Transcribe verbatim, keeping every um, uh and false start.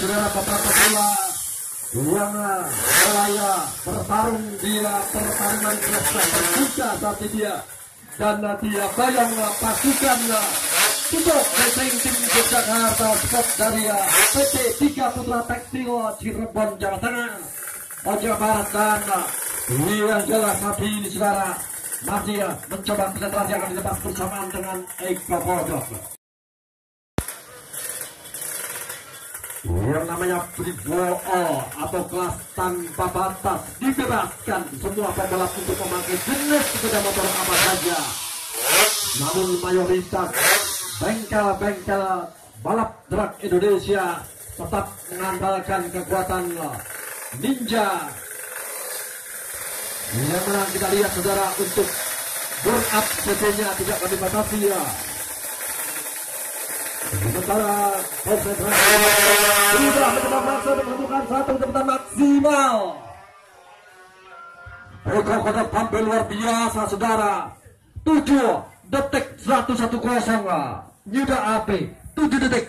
saudara beberapa bola yang Malaya bertarung dia pertarungan kerasa terbuka saat dia dan dia bayang pasukan untuk beteng tim Yogyakarta Sport dari P T tiga Putra Tekstil Cirebon Jawa Tengah Jawa Barat dan yang jelas saat ini saudara masih mencoba konsentrasi akan dilepas bersamaan dengan Iqbal Kodok. Yang namanya Brigol atau kelas tanpa batas dibebaskan semua pembalap untuk memakai jenis sepeda motor apa saja. Namun mayoritas bengkel-bengkel balap truk Indonesia tetap mengandalkan kekuatan Ninja. Yang menang kita lihat saudara untuk burn up C C-nya tidak akan dibatasi ya. Sementara konsentrasi sudah mencoba maksa menentukan satu kecepatan maksimal. Rekor ke depan luar biasa saudara. tujuh detik seratus sepuluh Yuda A P tujuh detik